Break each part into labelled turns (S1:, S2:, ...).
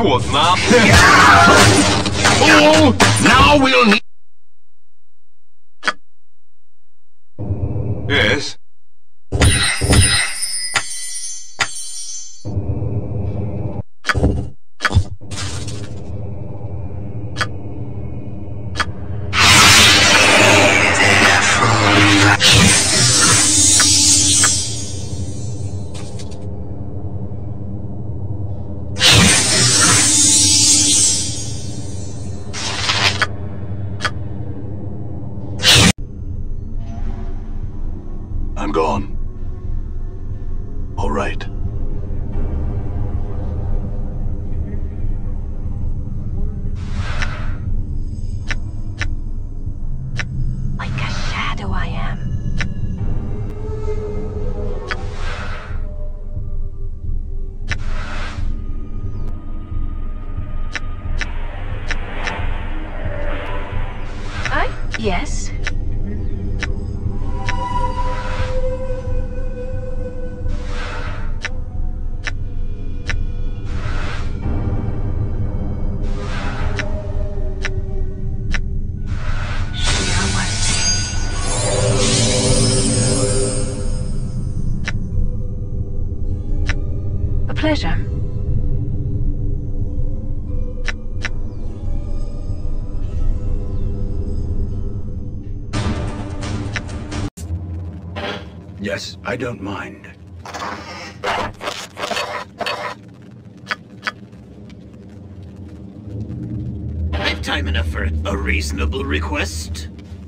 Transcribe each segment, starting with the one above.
S1: Głodna?
S2: Oh, now we'll need...
S1: Yes.
S2: I'm gone. All right.
S3: Like a shadow I am. Yes. A pleasure.
S2: Yes, I don't mind.
S4: I've time enough for a reasonable request.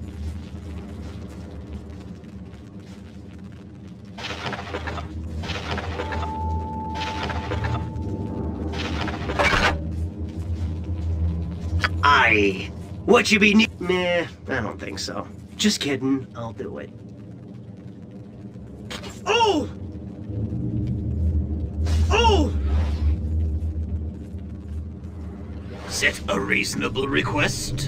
S4: Aye. What you be Meh, I don't think so. Just kidding, I'll do it. Oh! Oh! Set a reasonable request.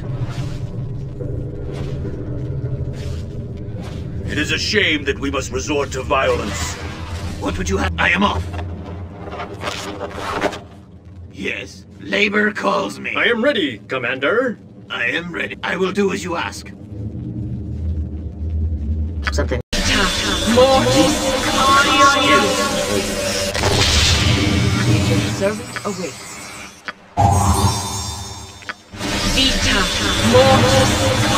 S5: It is a shame that we must resort to violence.
S4: What would you have? I am off. Yes, labor calls me.
S5: I am ready, Commander.
S4: I am ready. I will do as you ask.
S3: Something. Servant awaits. Vita Mortis.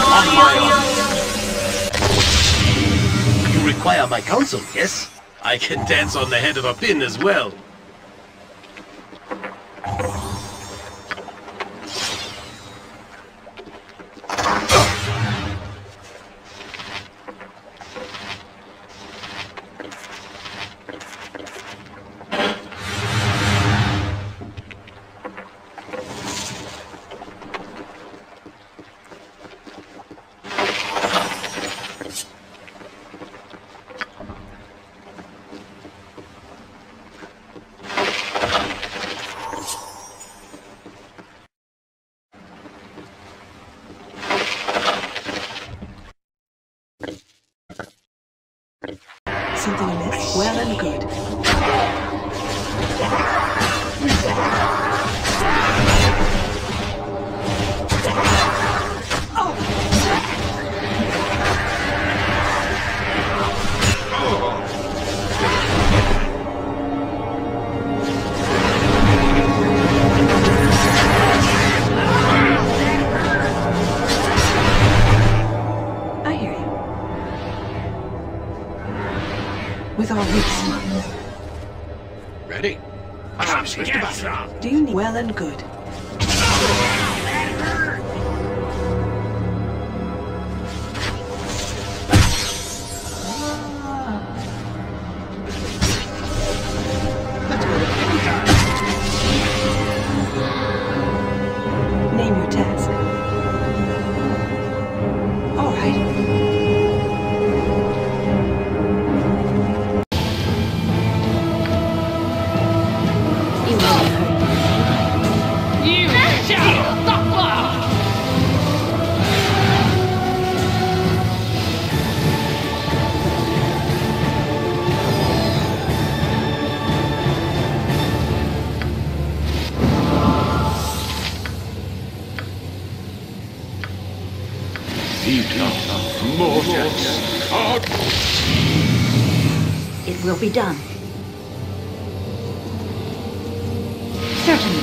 S4: You require my counsel, yes? I can dance on the head of a pin as well.
S3: Something amiss? Well and good. I hear you. With our wits.
S4: Ready?
S3: Do you need well and good? Name your task. All right. You won't hurt.
S2: Vita Mortis.
S1: It will be done. Certainly.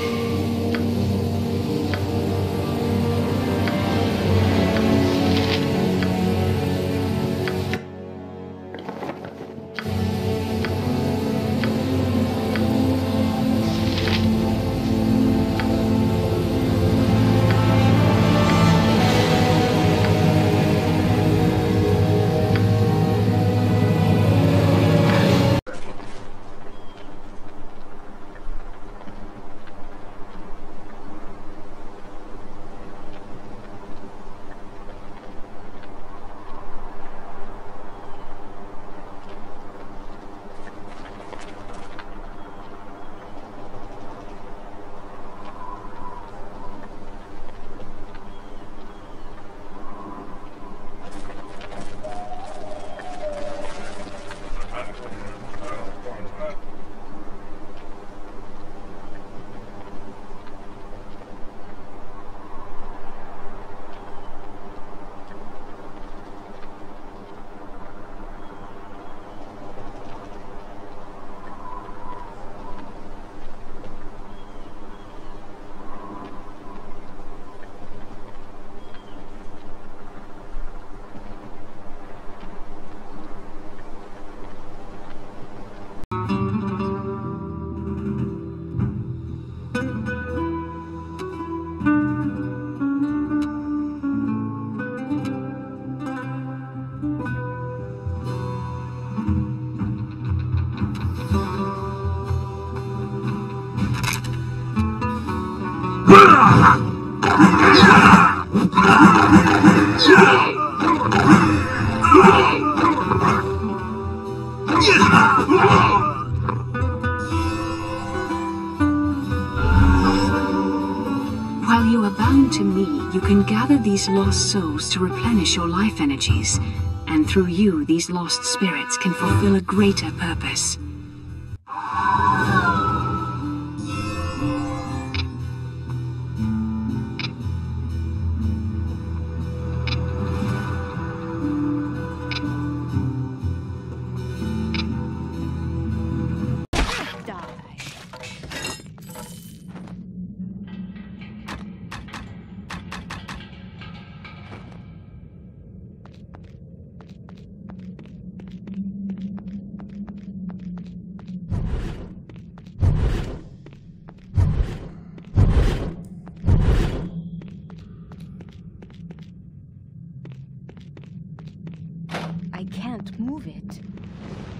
S6: While you are bound to me, you can gather these lost souls to replenish your life energies, and through you, these lost spirits can fulfill a greater purpose.
S7: I can't move it.